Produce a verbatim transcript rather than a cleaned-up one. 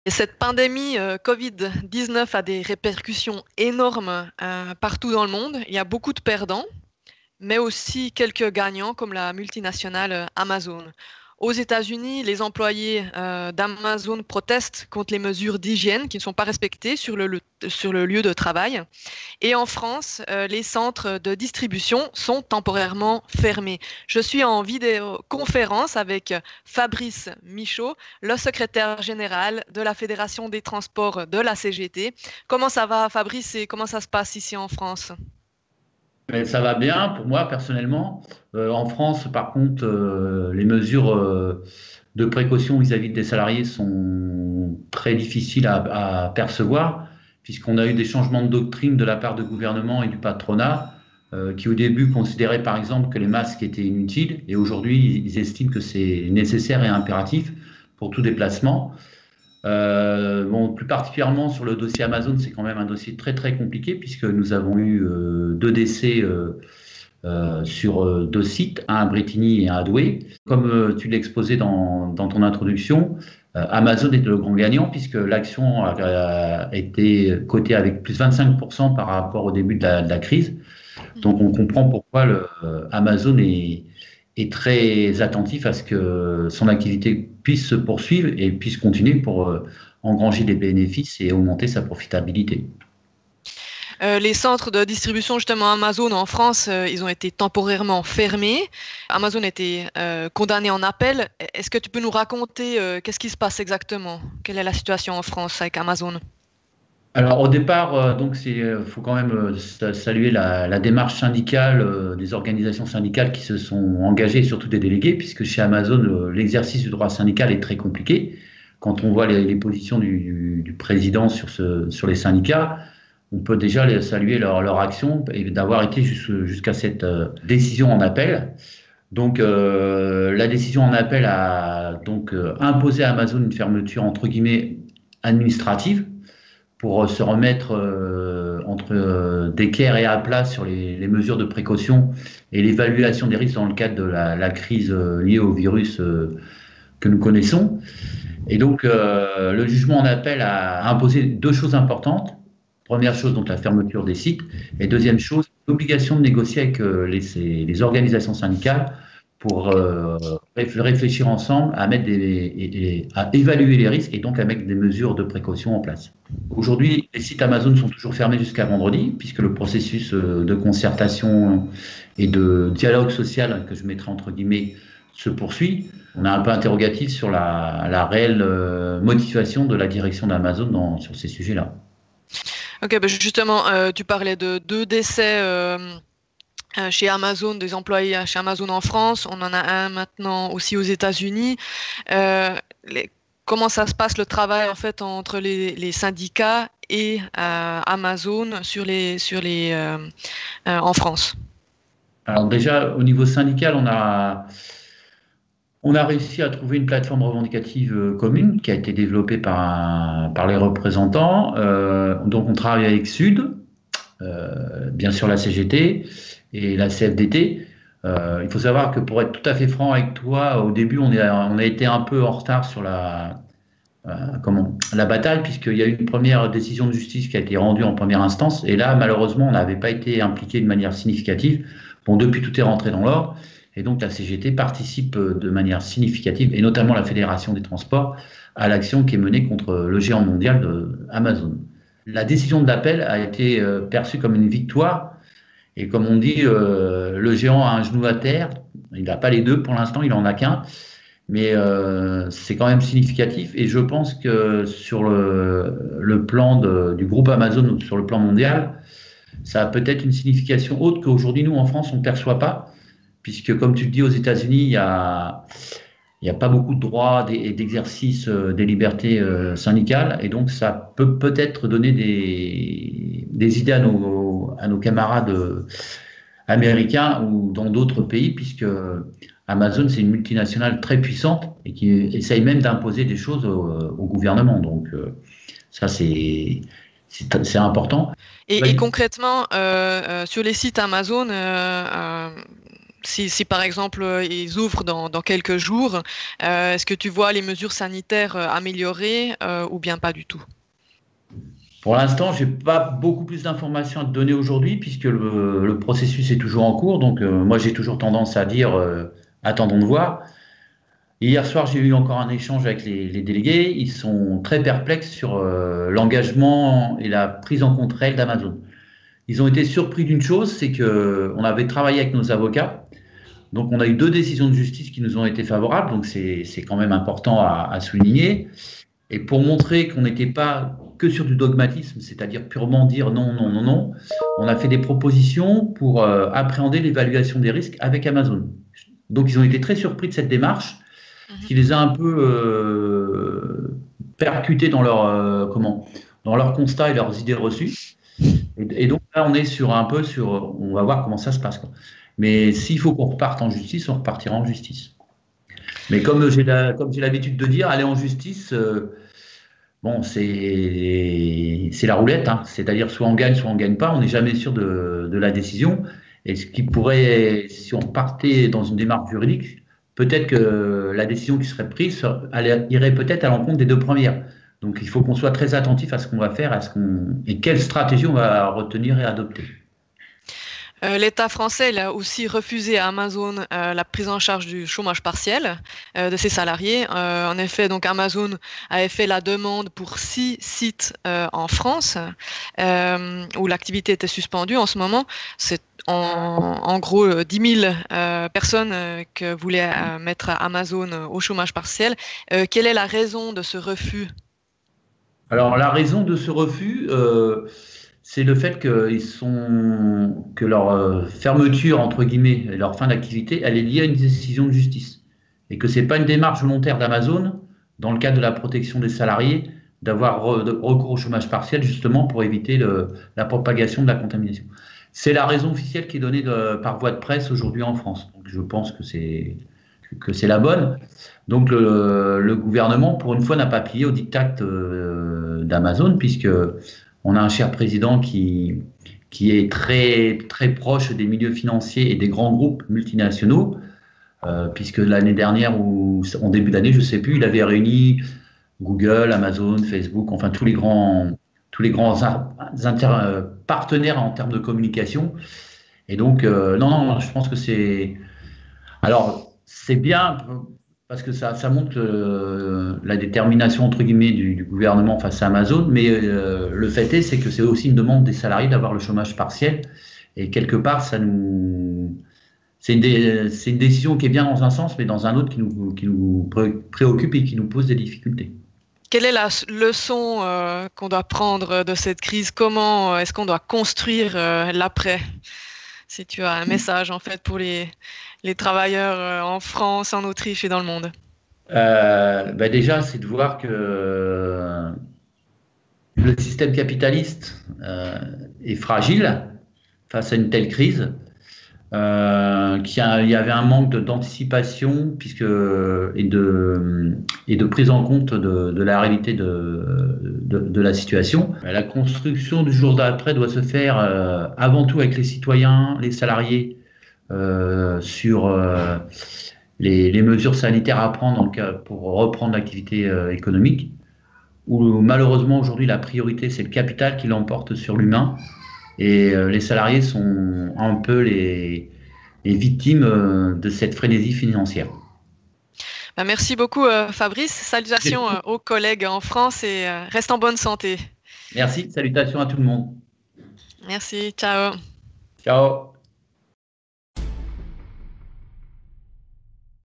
Et cette pandémie euh, covid dix-neuf a des répercussions énormes euh, partout dans le monde. Il y a beaucoup de perdants, mais aussi quelques gagnants comme la multinationale euh, Amazon. Aux États-Unis, les employés euh, d'Amazon protestent contre les mesures d'hygiène qui ne sont pas respectées sur le, le- sur le lieu de travail. Et en France, euh, les centres de distribution sont temporairement fermés. Je suis en vidéoconférence avec Fabrice Michaud, le secrétaire général de la Fédération des transports de la C G T. Comment ça va, Fabrice, et comment ça se passe ici en France? Mais ça va bien pour moi personnellement. Euh, en France, par contre, euh, les mesures euh, de précaution vis-à-vis des salariés sont très difficiles à, à percevoir, puisqu'on a eu des changements de doctrine de la part du gouvernement et du patronat, euh, qui au début considéraient par exemple que les masques étaient inutiles, et aujourd'hui ils estiment que c'est nécessaire et impératif pour tout déplacement. Euh, bon, plus particulièrement sur le dossier Amazon, c'est quand même un dossier très très compliqué puisque nous avons eu euh, deux décès euh, euh, sur euh, deux sites, un à Brétigny et un à Douai. Comme euh, tu l'exposais dans, dans ton introduction, euh, Amazon est le grand gagnant puisque l'action a, a été cotée avec plus vingt-cinq pour cent par rapport au début de la, de la crise. Donc on comprend pourquoi le, euh, Amazon est, est très attentif à ce que son activité puisse se poursuivre et puisse continuer pour euh, engranger des bénéfices et augmenter sa profitabilité. Euh, les centres de distribution, justement, Amazon en France, euh, ils ont été temporairement fermés. Amazon a été euh, condamné en appel. Est-ce que tu peux nous raconter euh, qu'est-ce qui se passe exactement? Quelle est la situation en France avec Amazon? Alors au départ, euh, donc c'est, euh, faut quand même euh, sa- saluer la, la démarche syndicale euh, des organisations syndicales qui se sont engagées, et surtout des délégués, puisque chez Amazon, euh, l'exercice du droit syndical est très compliqué. Quand on voit les, les positions du, du- du président sur ce, sur les syndicats, on peut déjà les saluer leur, leur action et d'avoir été jus- jusqu'à cette euh, décision en appel. Donc euh, la décision en appel a donc euh, imposé à Amazon une fermeture entre guillemets administrative pour euh, se remettre euh, entre euh, d'équerre et à plat sur les, les mesures de précaution et l'évaluation des risques dans le cadre de la, la crise euh, liée au virus euh, que nous connaissons. Et donc, euh, le jugement en appel a imposé deux choses importantes. Première chose, donc la fermeture des sites. Et deuxième chose, l'obligation de négocier avec euh, les, les organisations syndicales pour euh, réfléchir ensemble à, mettre des, et, et à évaluer les risques et donc à mettre des mesures de précaution en place. Aujourd'hui, les sites Amazon sont toujours fermés jusqu'à vendredi, puisque le processus euh, de concertation et de dialogue social, que je mettrai entre guillemets, se poursuit. On est un peu interrogatif sur la, la réelle euh, motivation de la direction d'Amazon dans- sur ces sujets-là. Ok, ben justement, euh, tu parlais de deux décès euh, euh, chez Amazon, des employés chez Amazon en France. On en a un maintenant aussi aux États-Unis. Euh, les- Comment ça se passe le travail en fait entre les, les syndicats et euh, Amazon sur les sur les euh, euh, en France? Alors déjà, au niveau syndical, on a, on a réussi à trouver une plateforme revendicative euh, commune qui a été développée par, un- par les représentants. Euh, donc on travaille avec Sud, euh, bien sûr la C G T et la C F D T. Euh, il faut savoir que pour être tout à fait franc avec toi, au début, on, est, on a été un peu en retard sur la, euh, comment, la bataille, puisqu'il y a eu une première décision de justice qui a été rendue en première instance. Et là, malheureusement, on n'avait pas été impliqué de manière significative. Bon, depuis, tout est rentré dans l'ordre. Et donc, la C G T participe de manière significative, et notamment la Fédération des transports, à l'action qui est menée contre le géant mondial de Amazon. La décision de l'appel a été euh, perçue comme une victoire. Et comme on dit, euh, le géant a un genou à terre. Il n'a pas les deux pour l'instant, il en a qu'un. Mais euh, c'est quand même significatif et je pense que sur le, le plan de- du groupe Amazon ou sur le plan mondial, ça a peut-être une signification autre qu'aujourd'hui nous en France on ne perçoit pas, puisque comme tu le dis aux États-Unis, il y a, il y a pas beaucoup de droits et d'exercice euh, des libertés euh, syndicales et donc ça peut peut-être donner des, des idées à nos, à nos camarades euh, américains ou dans d'autres pays, puisque Amazon, c'est une multinationale très puissante et qui essaye même d'imposer des choses au, au gouvernement. Donc, euh, ça, c'est c'est c'est important. Et, et Ouais. concrètement, euh, euh, sur les sites Amazon, euh, euh, si, si par exemple ils ouvrent dans, dans quelques jours, euh, est-ce que tu vois les mesures sanitaires améliorées euh, ou bien pas du tout? Pour l'instant, je n'ai pas beaucoup plus d'informations à te donner aujourd'hui puisque le, le processus est toujours en cours. Donc, euh, moi, j'ai toujours tendance à dire euh, attendons de voir. Hier soir, j'ai eu encore un échange avec les, les délégués. Ils sont très perplexes sur euh, l'engagement et la prise en compte réelle d'Amazon. Ils ont été surpris d'une chose, c'est qu'on avait travaillé avec nos avocats. Donc, on a eu deux décisions de justice qui nous ont été favorables. Donc, c'est c'est quand même important à, à souligner. Et pour montrer qu'on n'était pas que sur du dogmatisme, c'est-à-dire purement dire non, non, non, non, on a fait des propositions pour euh, appréhender l'évaluation des risques avec Amazon. Donc, ils ont été très surpris de cette démarche, ce qui les a un peu euh, percutés dans leur, euh, comment, dans leur constat et leurs idées reçues. Et, et donc là, on est sur un peu sur, on va voir comment ça se passe, quoi. Mais s'il faut qu'on reparte en justice, on repartira en justice. Mais comme j'ai la, comme j'ai l'habitude de dire, aller en justice, euh, bon, c'est c'est la roulette, hein. C'est-à-dire soit on gagne, soit on gagne pas. On n'est jamais sûr de, de la décision. Et ce qui pourrait, si on partait dans une démarche juridique, peut-être que la décision qui serait prise elle irait peut-être à l'encontre des deux premières. Donc il faut qu'on soit très attentif à ce qu'on va faire, à ce qu'on et quelle stratégie on va retenir et adopter. Euh, L'État français il a aussi refusé à Amazon euh, la prise en charge du chômage partiel euh, de ses salariés. Euh, en effet, donc Amazon avait fait la demande pour six sites euh, en France euh, où l'activité était suspendue. En ce moment, c'est en, en gros dix mille euh, personnes euh, que voulait euh, mettre Amazon au chômage partiel. Euh, quelle est la raison de ce refus? Alors la raison de ce refus, euh, c'est le fait que, ils sont, que leur euh, fermeture, entre guillemets, et leur fin d'activité, elle est liée à une décision de justice. Et que ce n'est pas une démarche volontaire d'Amazon, dans le cadre de la protection des salariés, d'avoir re, de, recours au chômage partiel, justement pour éviter le, la propagation de la contamination. C'est la raison officielle qui est donnée de, par voie de presse aujourd'hui en France. Donc je pense que c'est que c'est la bonne. Donc le, le gouvernement, pour une fois, n'a pas plié au diktat euh, d'Amazon, puisque on a un cher président qui, qui est très, très proche des milieux financiers et des grands groupes multinationaux, euh, puisque l'année dernière, ou en début d'année, je ne sais plus, il avait réuni Google, Amazon, Facebook, enfin tous les grands, tous les grands inter, euh, partenaires en termes de communication. Et donc, euh, non, non, je pense que c'est... Alors, c'est bien parce que ça, ça montre euh, la détermination entre guillemets du, du gouvernement face à Amazon, mais euh, le fait est, c'est que c'est aussi une demande des salariés d'avoir le chômage partiel, et quelque part, ça nous, c'est une, dé, c'est une décision qui est bien dans un sens, mais dans un autre qui nous, qui nous préoccupe et qui nous pose des difficultés. Quelle est la leçon euh, qu'on doit prendre de cette crise? Comment est-ce qu'on doit construire euh, l'après? Si tu as un message en fait pour les, les travailleurs en France, en Autriche et dans le monde. Euh, bah déjà, c'est de voir que euh, le système capitaliste euh, est fragile face à une telle crise, euh, qu'il y avait un manque d'anticipation puisque, et, de, et de prise en compte de, de la réalité de, de, de la situation. La construction du jour d'après doit se faire euh, avant tout avec les citoyens, les salariés, euh, sur euh, les, les mesures sanitaires à prendre en cas, pour reprendre l'activité euh, économique, où malheureusement aujourd'hui la priorité c'est le capital qui l'emporte sur l'humain. Et euh, les salariés sont un peu les, les victimes euh, de cette frénésie financière. Bah, merci beaucoup euh, Fabrice. Salutations euh, aux collègues en France et euh, reste en bonne santé. Merci, salutations à tout le monde. Merci, ciao. Ciao.